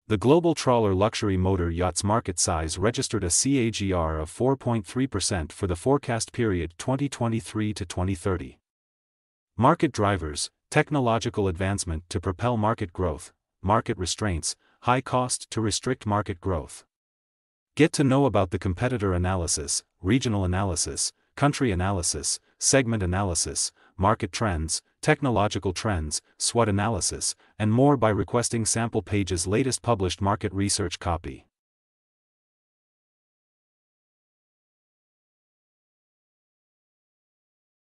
The global trawler luxury motor yachts market size registered a CAGR of 4.3% for the forecast period 2023 to 2030. Market drivers: technological advancement to propel market growth, market restraints, high cost to restrict market growth. Get to know about the competitor analysis, regional analysis, country analysis, segment analysis, market trends, technological trends, SWOT analysis, and more by requesting Sample Page's latest published market research copy.